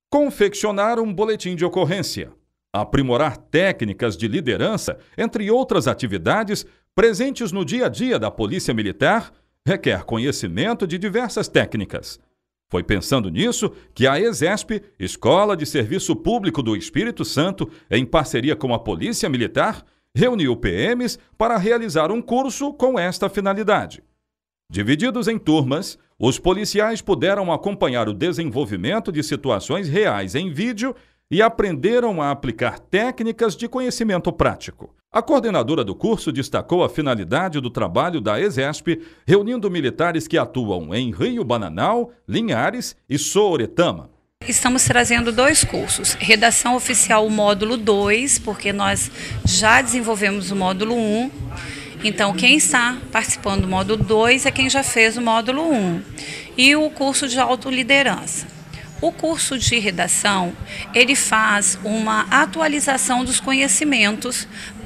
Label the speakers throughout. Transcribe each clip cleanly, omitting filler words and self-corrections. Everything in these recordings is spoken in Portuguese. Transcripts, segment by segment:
Speaker 1: Confeccionar um boletim de ocorrência, aprimorar técnicas de liderança, entre outras atividades presentes no dia a dia da Polícia Militar, requer conhecimento de diversas técnicas. Foi pensando nisso que a ESESP, Escola de Serviço Público do Espírito Santo, em parceria com a Polícia Militar, reuniu PMs para realizar um curso com esta finalidade. Divididos em turmas, os policiais puderam acompanhar o desenvolvimento de situações reais em vídeo e aprenderam a aplicar técnicas de conhecimento prático. A coordenadora do curso destacou a finalidade do trabalho da ESESP, reunindo militares que atuam em Rio Bananal, Linhares e Sooretama.
Speaker 2: Estamos trazendo 2 cursos, Redação Oficial módulo 2, porque nós já desenvolvemos o módulo 1, então quem está participando do módulo 2 é quem já fez o módulo 1, e o curso de autoliderança. O curso de redação, ele faz uma atualização dos conhecimentos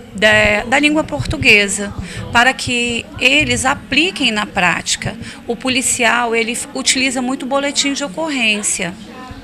Speaker 2: da língua portuguesa, para que eles apliquem na prática. O policial, ele utiliza muito boletim de ocorrência.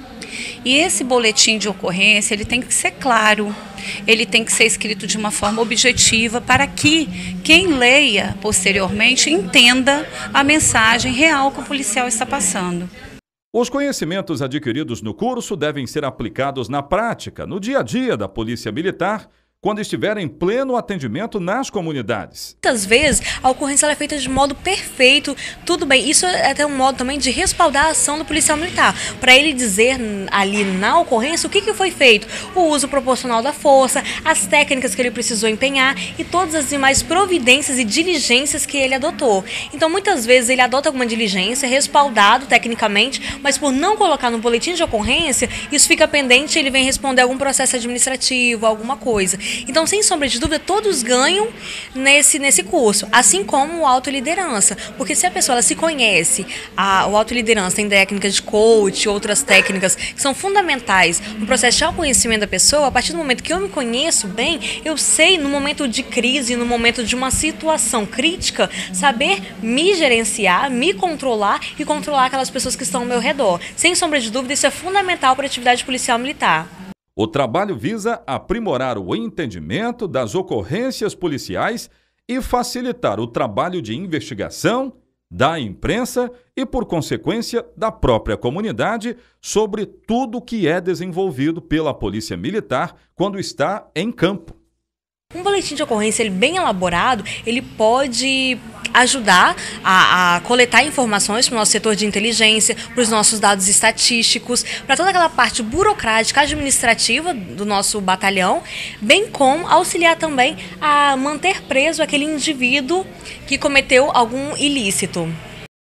Speaker 2: E esse boletim de ocorrência, ele tem que ser claro, ele tem que ser escrito de uma forma objetiva para que quem leia posteriormente entenda a mensagem real que o policial está passando.
Speaker 1: Os conhecimentos adquiridos no curso devem ser aplicados na prática, no dia a dia da Polícia Militar, quando estiver em pleno atendimento nas comunidades.
Speaker 3: Muitas vezes a ocorrência ela é feita de modo perfeito, tudo bem, isso é até um modo também de respaldar a ação do policial militar, para ele dizer ali na ocorrência o que foi feito, o uso proporcional da força, as técnicas que ele precisou empenhar e todas as demais providências e diligências que ele adotou. Então muitas vezes ele adota alguma diligência, respaldado tecnicamente, mas por não colocar no boletim de ocorrência, isso fica pendente e ele vem responder algum processo administrativo, alguma coisa. Então, sem sombra de dúvida, todos ganham nesse curso, assim como o autoliderança, porque se a pessoa ela se conhece, o autoliderança tem técnicas de coach, outras técnicas que são fundamentais no processo de autoconhecimento da pessoa. A partir do momento que eu me conheço bem, eu sei, no momento de crise, no momento de uma situação crítica, saber me gerenciar, me controlar e controlar aquelas pessoas que estão ao meu redor. Sem sombra de dúvida, isso é fundamental para a atividade policial militar.
Speaker 1: O trabalho visa aprimorar o entendimento das ocorrências policiais e facilitar o trabalho de investigação da imprensa e, por consequência, da própria comunidade sobre tudo que é desenvolvido pela Polícia Militar quando está em campo.
Speaker 3: Um boletim de ocorrência ele bem elaborado, ele pode ajudar a coletar informações para o nosso setor de inteligência, para os nossos dados estatísticos, para toda aquela parte burocrática, administrativa do nosso batalhão, bem como auxiliar também a manter preso aquele indivíduo que cometeu algum ilícito.